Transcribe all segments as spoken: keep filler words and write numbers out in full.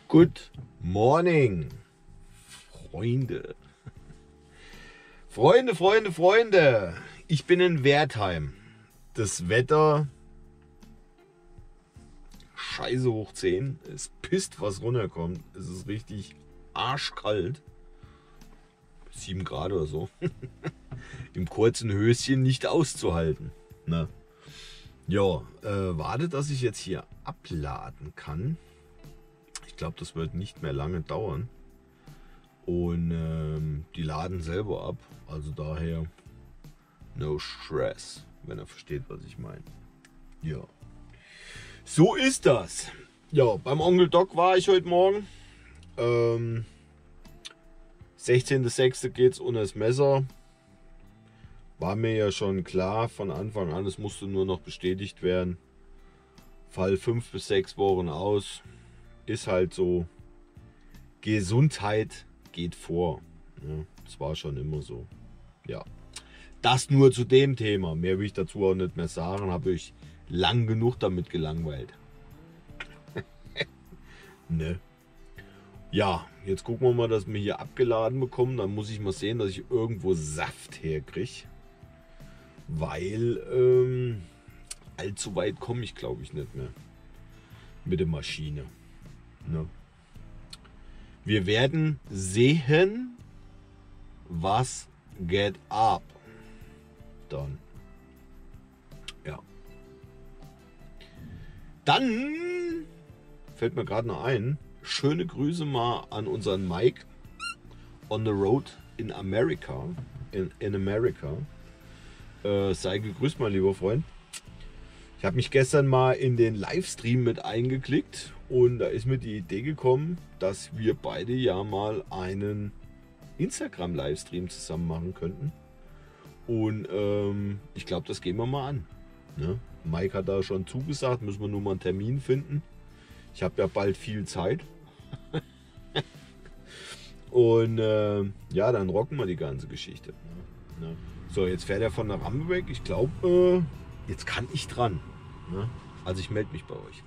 Good morning, Freunde. Freunde, Freunde, Freunde. Ich bin in Wertheim. Das Wetter scheiße hoch zehn. Es pisst, was runterkommt. Es ist richtig arschkalt. sieben Grad oder so. Im kurzen Höschen nicht auszuhalten. Na. Ja, äh, warte, dass ich jetzt hier abladen kann. Ich glaube, das wird nicht mehr lange dauern. Und ähm, die laden selber ab. Also daher no stress, wenn er versteht, was ich meine. Ja. So ist das. Ja, beim Onkel Doc war ich heute Morgen. Ähm, sechzehnter sechster geht's unter das Messer. War mir ja schon klar von Anfang an, es musste nur noch bestätigt werden. Fall fünf bis sechs Wochen aus. Ist halt so. Gesundheit geht vor. Ja, das war schon immer so. Ja. Das nur zu dem Thema. Mehr will ich dazu auch nicht mehr sagen. Habe ich lang genug damit gelangweilt. Ne. Ja, jetzt gucken wir mal, dass wir hier abgeladen bekommen. Dann muss ich mal sehen, dass ich irgendwo Saft herkriege. Weil ähm, allzu weit komme ich, glaube ich, nicht mehr mit der Maschine. Ne? Wir werden sehen, was geht ab. Dann. Ja. Dann fällt mir gerade noch ein. Schöne Grüße mal an unseren Mike on the road in America. In, in America. Äh, sei gegrüßt, mein lieber Freund. Ich habe mich gestern mal in den Livestream mit eingeklickt und da ist mir die Idee gekommen, dass wir beide ja mal einen Instagram-Livestream zusammen machen könnten. Und ähm, ich glaube, das gehen wir mal an. Ne? Mike hat da schon zugesagt, müssen wir nur mal einen Termin finden. Ich habe ja bald viel Zeit. Und äh, ja, dann rocken wir die ganze Geschichte. Ne? So, jetzt fährt er von der Rampe weg. Ich glaube, äh, jetzt kann ich dran. Ne? Also ich melde mich bei euch.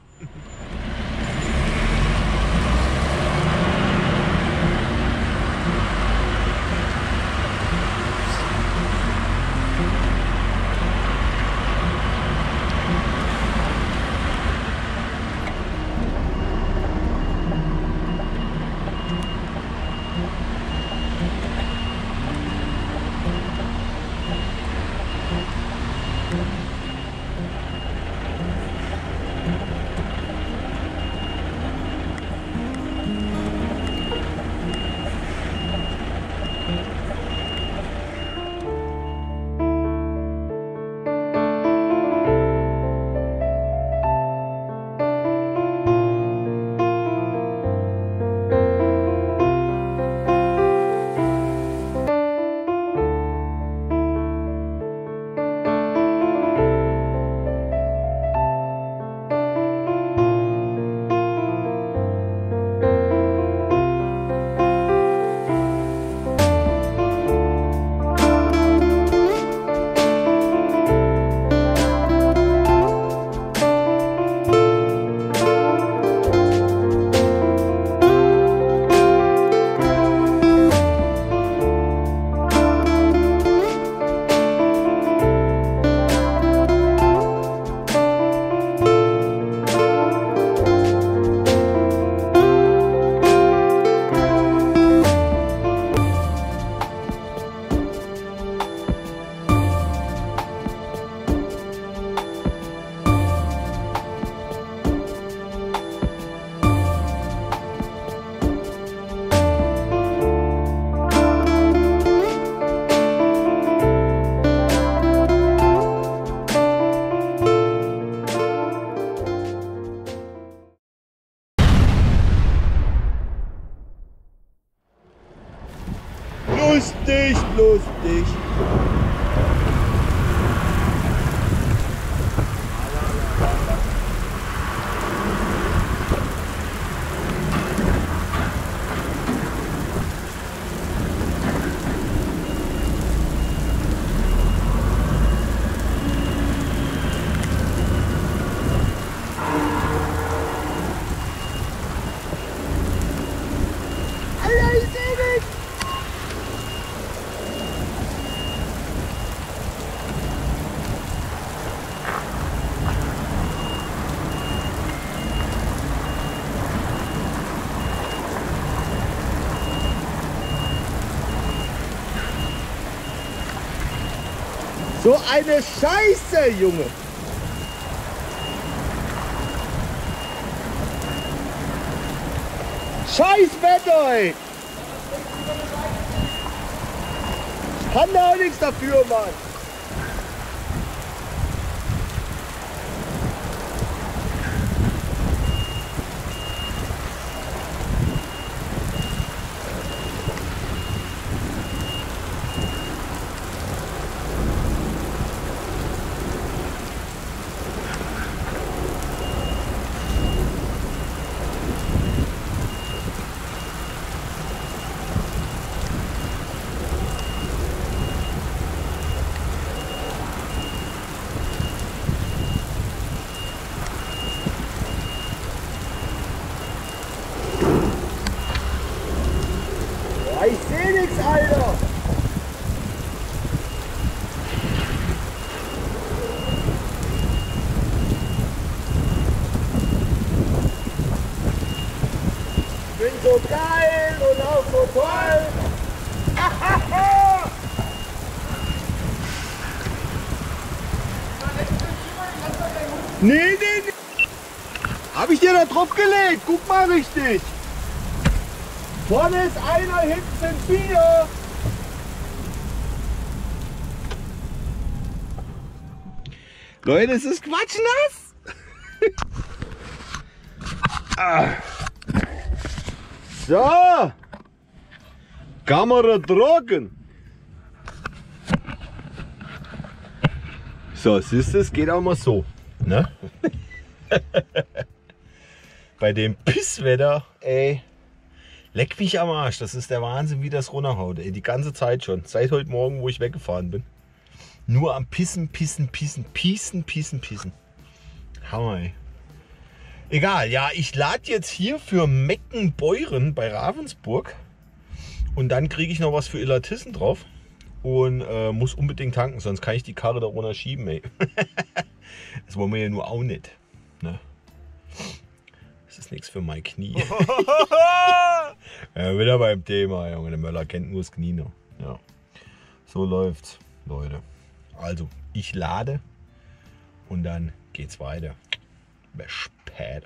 Lustig, lustig. So eine Scheiße, Junge. Scheiß Wetter, ey. Ich kann da auch nichts dafür, Mann. Ich seh nix, Alter! Ich bin so geil und auch so toll! Nee, nee, nee! Hab ich dir da drauf gelegt? Guck mal richtig! Vorne ist einer, hinten sind vier. Leute, es ist quatschnass. ah. So. Kamera trocken. So, siehst du, es geht auch mal so. Ne? Bei dem Pisswetter, ey. Leck mich am Arsch, das ist der Wahnsinn, wie das runterhaut. Ey, die ganze Zeit schon. Seit heute Morgen, wo ich weggefahren bin. Nur am Pissen, Pissen, Pissen, Pissen, Pissen, Pissen. Hammer, ey. Egal, ja, ich lade jetzt hier für Meckenbeuren bei Ravensburg. Und dann kriege ich noch was für Illertissen drauf. Und äh, muss unbedingt tanken, sonst kann ich die Karre da runter schieben, ey. Das wollen wir ja nur auch nicht. Ne? Das ist nichts für mein Knie. Ja, wieder beim Thema, Junge. Der Möller kennt nur das Knie noch. Ja. So läuft's, Leute. Also, ich lade und dann geht's weiter. Bis später.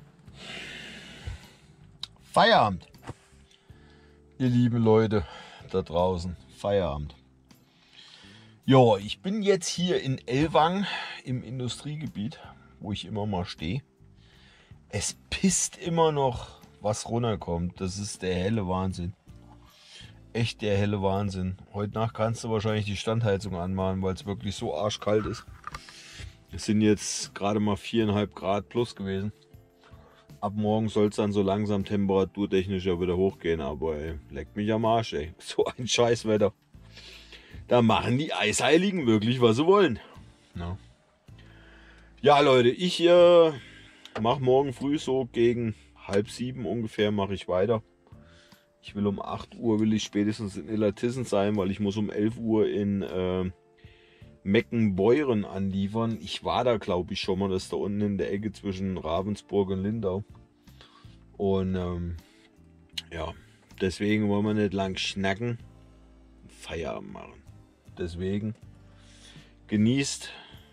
Feierabend, ihr lieben Leute da draußen. Feierabend. Ja, ich bin jetzt hier in Ellwangen im Industriegebiet, wo ich immer mal stehe. Es pisst immer noch, was runterkommt. Das ist der helle Wahnsinn. Echt der helle Wahnsinn. Heute Nacht kannst du wahrscheinlich die Standheizung anmachen, weil es wirklich so arschkalt ist. Es sind jetzt gerade mal viereinhalb Grad plus gewesen. Ab morgen soll es dann so langsam temperaturtechnisch ja wieder hochgehen. Aber ey, leckt mich am Arsch, ey. So ein Scheißwetter. Da machen die Eisheiligen wirklich, was sie wollen. Ja, ja Leute, ich äh, mache morgen früh so gegen halb sieben ungefähr mache ich weiter. Ich will um acht Uhr will ich spätestens in Illertissen sein, weil ich muss um elf Uhr in äh, Meckenbeuren anliefern. Ich war da, glaube ich, schon mal. Das ist da unten in der Ecke zwischen Ravensburg und Lindau. Und ähm, ja, deswegen wollen wir nicht lang schnacken. Feierabend machen. Deswegen genießt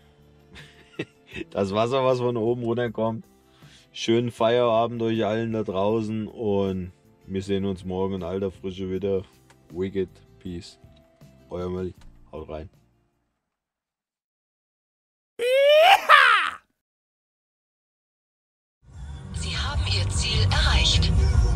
das Wasser, was von oben runterkommt. Schönen Feierabend euch allen da draußen und wir sehen uns morgen in alter Frische wieder. Wicked Peace. Euer Mölli. Haut rein. Sie haben Ihr Ziel erreicht.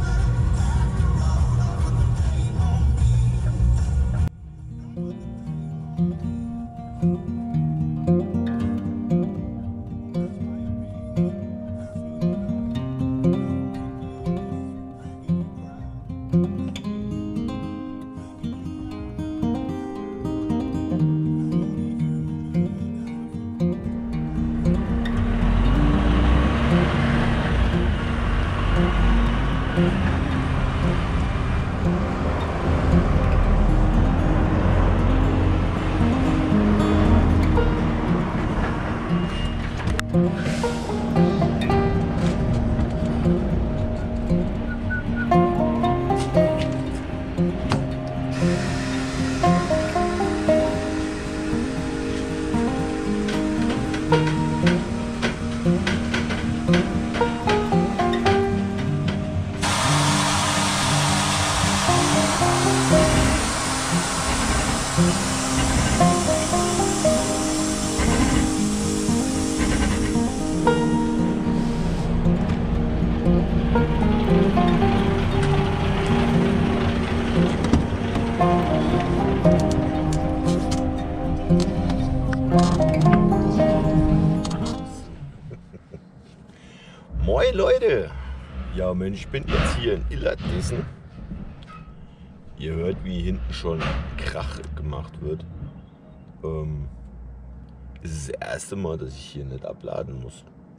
Moin Leute! Ja Mensch, ich bin jetzt hier in Illertissen. Ihr hört, wie hinten schon Krach gemacht wird. Ähm, es ist das erste Mal, dass ich hier nicht abladen muss.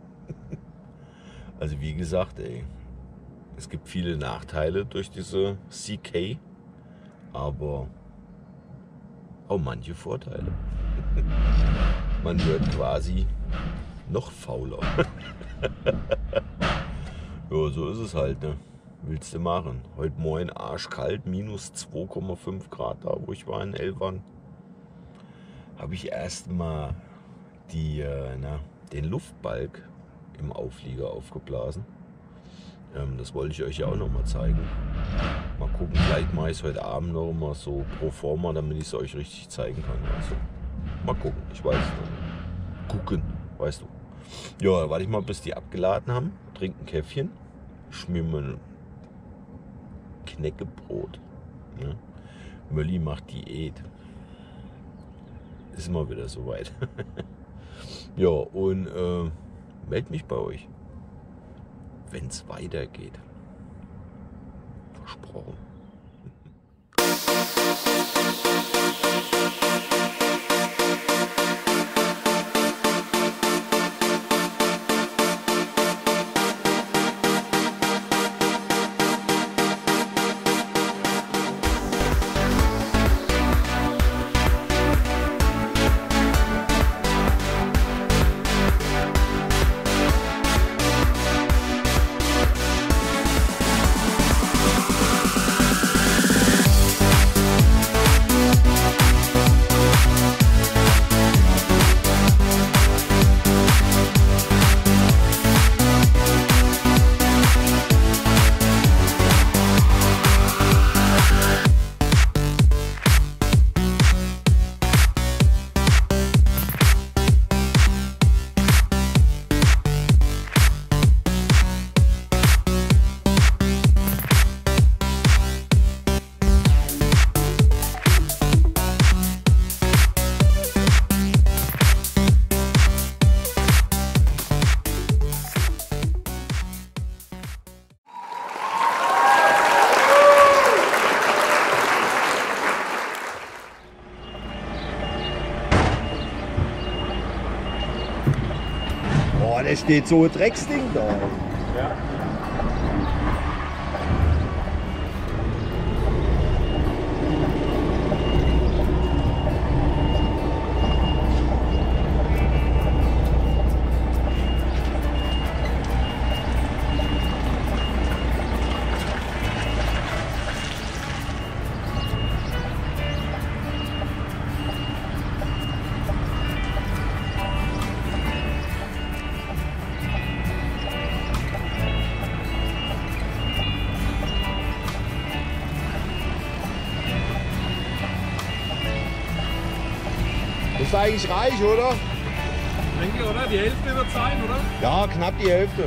Also wie gesagt, ey, es gibt viele Nachteile durch diese C K, aber auch manche Vorteile. Man wird quasi noch fauler. Ja, so ist es halt, ne? Willst du machen? Heute Morgen arschkalt, minus zwei Komma fünf Grad da, wo ich war in Ellwangen. Habe ich erstmal die, äh, na, den Luftbalg im Auflieger aufgeblasen. Ähm, das wollte ich euch ja auch noch mal zeigen. Mal gucken, vielleicht mache ich es heute Abend noch mal so pro forma, damit ich es euch richtig zeigen kann. Also, mal gucken, ich weiß es noch nicht. Gucken, weißt du. Ja, warte ich mal, bis die abgeladen haben. Trinke ein Käffchen. Schmier mir ein Knäckebrot. Ja. Mölli macht Diät. Ist immer wieder soweit. Ja, und äh, meld mich bei euch, wenn es weitergeht. Versprochen. Boah, da steht so ein Drecksding da. Ja. Ist eigentlich reich, oder? Denke, oder? Die Hälfte wird sein, oder? Ja, knapp die Hälfte.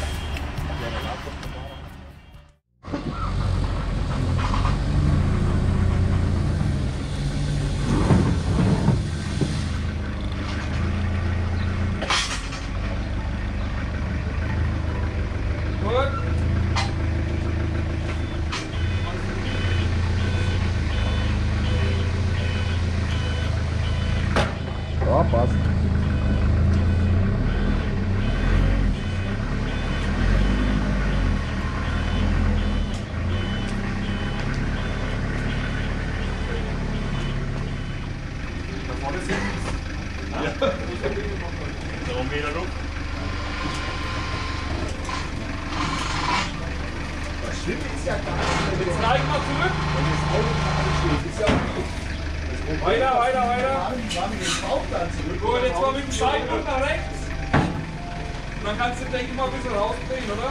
Gut. Ja, passt. Das Schlimme ist ja gar nicht, Jetzt neigen wir zurück. wenn das Auto gerade steht. Ist ja okay. Weiter, weiter, weiter. Die waren mit dem Bauchplan zurück. Gut, jetzt mal mit dem Scheibenrücken nach rechts. Und dann kannst du, denke ich mal, ein bisschen rausdrehen, oder?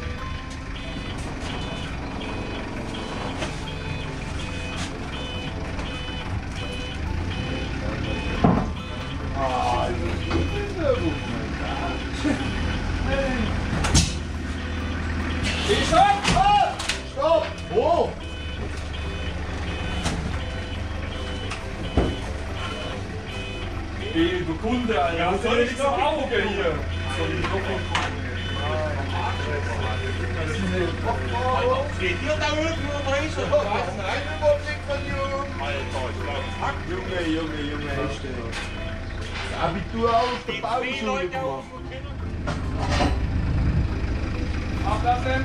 Wie schon? Stopp! Wo? Wie, du Kunde, Alter. Ja, was soll ich noch Auge hier? Steht ihr da irgendwo drin? Was? Nein, Überblick von Jungen. Alter, ich glaub, Junge, Junge, Junge, echt. Das Abitur auf der Bauschule gemacht. Ablassen.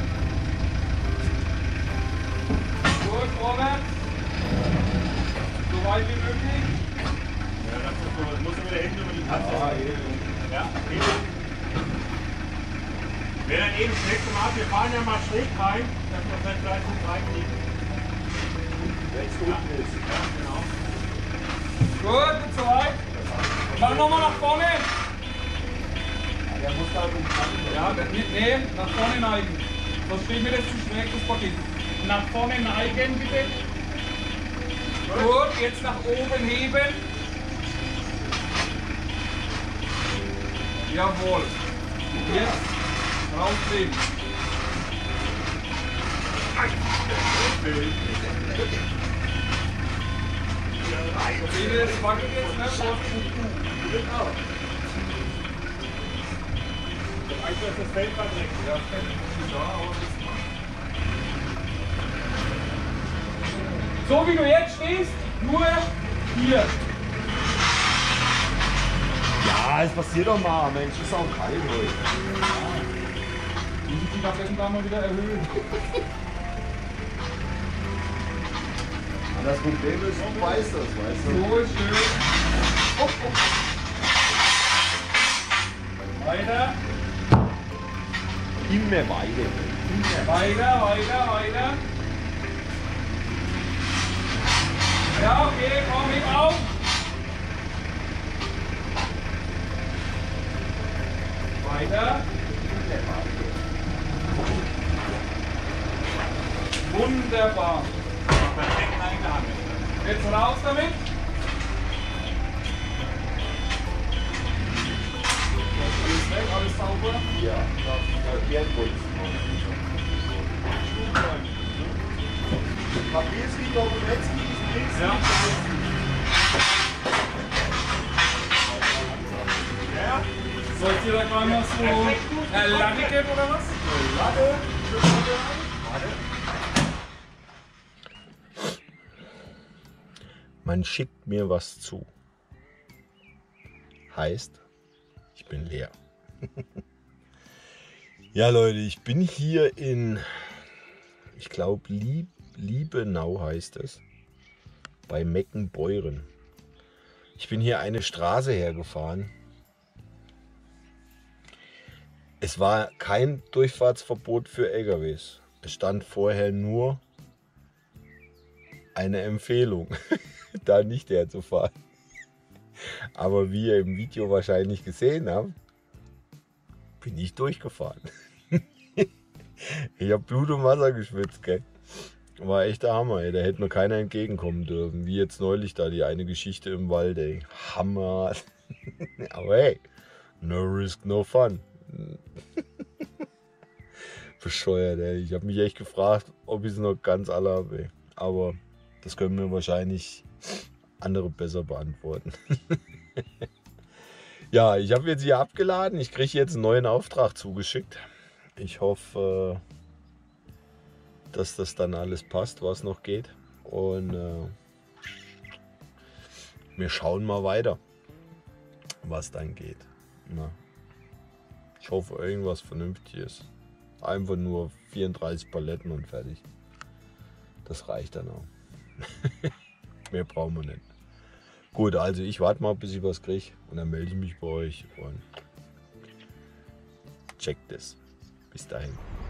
Gut, vorwärts. So weit wie möglich. Ja, das ist so. Das muss er wieder hinten über die Taste. Ah, eben. Ja, eben. Wenn dann eben das nächste Mal, wir fahren ja mal schräg rein, dass wir vielleicht gleich gut reinkriegen. Jetzt unten ist. Ja, genau. Gut, nicht so weit. Mach nochmal nach vorne. Der muss da umfangen. Ja, nee, nee, nach vorne neigen. Sonst steht mir das zu schräg, das Paket. Nach vorne neigen, bitte. Gut, jetzt nach oben heben. Jawohl. Jetzt rausdrehen. Seht ihr, das wackelt jetzt, ne? Eigentlich ist das Feld verdreckt. Ja, ja, aber das so wie du jetzt stehst, nur hier. Ja, es passiert doch mal. Mensch, ist auch kalt heute. Die müssen die Tabletten da mal wieder erhöhen. Das Problem ist, du weißt das, weißt du? So schön. Oh, oh. Weiter, Immer weiter. weiter, weiter, weiter. Ja, okay, komm, heb auf. Weiter. Wunderbar. Jetzt raus damit. Alles weg, alles sauber. Ja, Bärenputz. Papierski, Dokumentski, Ja. Soll ich dir da gleich mal so eine Latte geben oder was? Latte. Man schickt mir was zu. Heißt, ich bin leer. Ja Leute, ich bin hier in, ich glaube Lieb, Liebenau heißt es, bei Meckenbeuren. Ich bin hier eine Straße hergefahren. Es war kein Durchfahrtsverbot für L K Ws. Es stand vorher nur eine Empfehlung, da nicht herzufahren. Aber wie ihr im Video wahrscheinlich gesehen habt, bin ich durchgefahren. Ich habe Blut und Wasser geschwitzt, gell? War echt der Hammer, ey. Da hätte mir keiner entgegenkommen dürfen. Wie jetzt neulich da die eine Geschichte im Wald, ey. Hammer. Aber hey, no risk, no fun. Bescheuert, ey. Ich habe mich echt gefragt, ob ich es noch ganz alle habe, ey. Aber das können mir wahrscheinlich andere besser beantworten. Ja, ich habe jetzt hier abgeladen. Ich kriege jetzt einen neuen Auftrag zugeschickt. Ich hoffe, dass das dann alles passt, was noch geht. Und äh, wir schauen mal weiter, was dann geht. Na, ich hoffe, irgendwas Vernünftiges. Einfach nur vierunddreißig Paletten und fertig. Das reicht dann auch. Mehr brauchen wir nicht. Gut, also ich warte mal, bis ich was kriege und dann melde ich mich bei euch und check das. Bis dahin.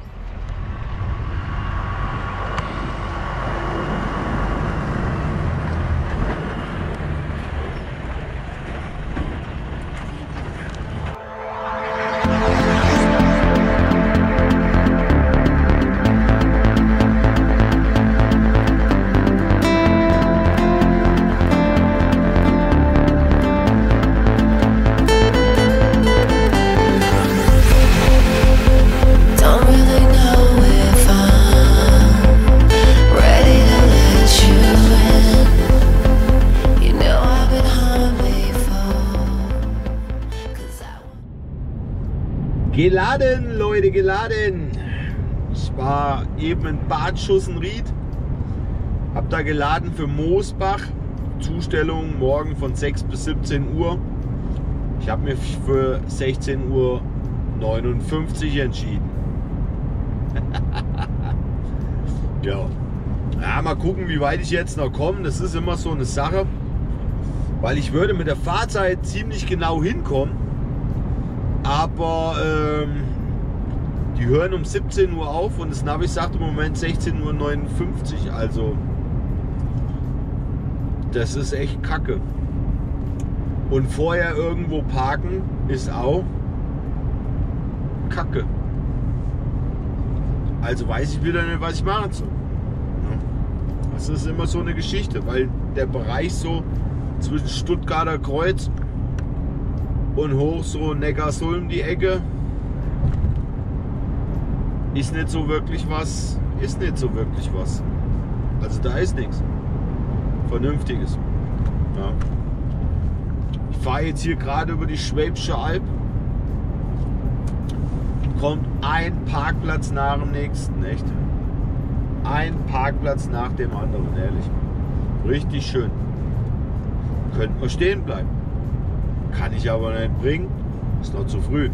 Geladen, Leute, geladen. Ich war eben in Bad Schussenried, hab da geladen für Moosbach. Zustellung morgen von sechs bis siebzehn Uhr. Ich habe mich für sechzehn Uhr neunundfünfzig entschieden. Ja. Ja, mal gucken, wie weit ich jetzt noch komme. Das ist immer so eine Sache, weil ich würde mit der Fahrzeit ziemlich genau hinkommen. Aber ähm, die hören um siebzehn Uhr auf und das Navi sagt im Moment sechzehn Uhr neunundfünfzig. Also das ist echt kacke. Und vorher irgendwo parken ist auch kacke. Also weiß ich wieder nicht, was ich machen soll. Das ist immer so eine Geschichte, weil der Bereich so zwischen Stuttgarter Kreuz und hoch so Neckarsulm die Ecke ist nicht so wirklich was, ist nicht so wirklich was. Also da ist nichts Vernünftiges. Ja. Ich fahre jetzt hier gerade über die Schwäbische Alb. Kommt ein Parkplatz nach dem nächsten, echt. Ein Parkplatz nach dem anderen, ehrlich. Richtig schön. Könnte man stehen bleiben. Kann ich aber nicht bringen. Ist noch zu früh.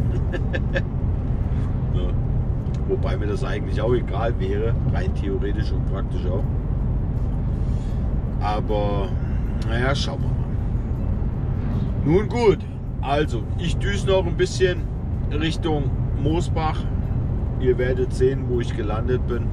Ja. Wobei mir das eigentlich auch egal wäre. Rein theoretisch und praktisch auch. Aber naja, schauen wir mal. Nun gut. Also, ich düse noch ein bisschen Richtung Moosbach. Ihr werdet sehen, wo ich gelandet bin.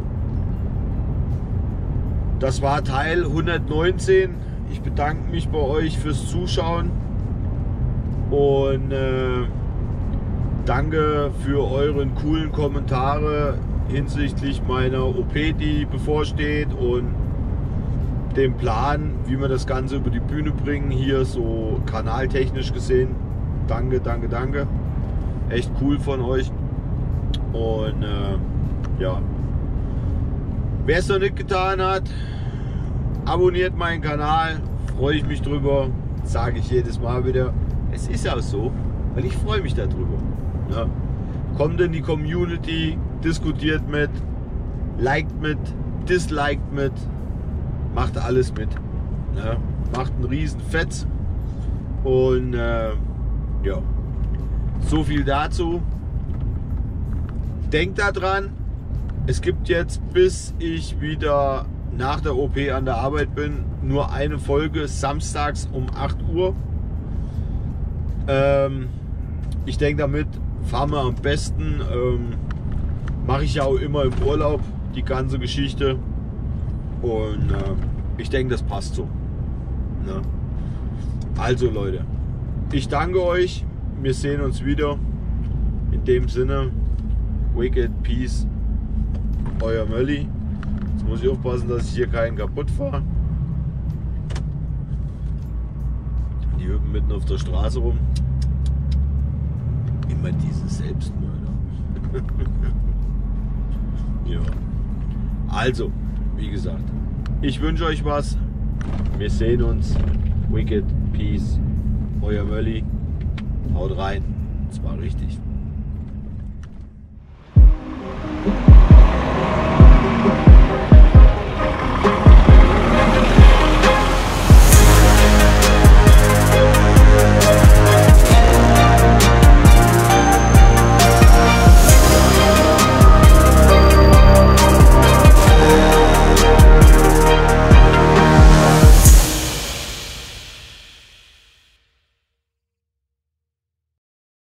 Das war Teil hundertneunzehn. Ich bedanke mich bei euch fürs Zuschauen und äh, danke für euren coolen Kommentare hinsichtlich meiner O P, die bevorsteht und dem Plan, wie wir das Ganze über die Bühne bringen, hier so kanaltechnisch gesehen. Danke, danke, danke. Echt cool von euch. Und äh, ja, wer es noch nicht getan hat, abonniert meinen Kanal, freue ich mich drüber, sage ich jedes Mal wieder. Es ist auch so, weil ich freue mich darüber. Ja. Kommt in die Community, diskutiert mit, liked mit, disliked mit, macht alles mit. Ja. Macht einen riesen Fetz und äh, ja, So viel dazu. Denkt daran, es gibt jetzt, bis ich wieder nach der O P an der Arbeit bin, nur eine Folge samstags um acht Uhr. Ähm, ich denke, damit fahren wir am besten. Ähm, mache ich ja auch immer im Urlaub die ganze Geschichte. Und äh, ich denke, das passt so. Ne? Also Leute, ich danke euch. Wir sehen uns wieder. In dem Sinne, Wicked Peace, euer Mölli. Jetzt muss ich aufpassen, dass ich hier keinen kaputt fahre. Die hüpfen mitten auf der Straße rum. Immer diese Selbstmörder. Ja. Also, wie gesagt, ich wünsche euch was. Wir sehen uns. Wicked Peace, euer Mölli. Haut rein. Das war richtig.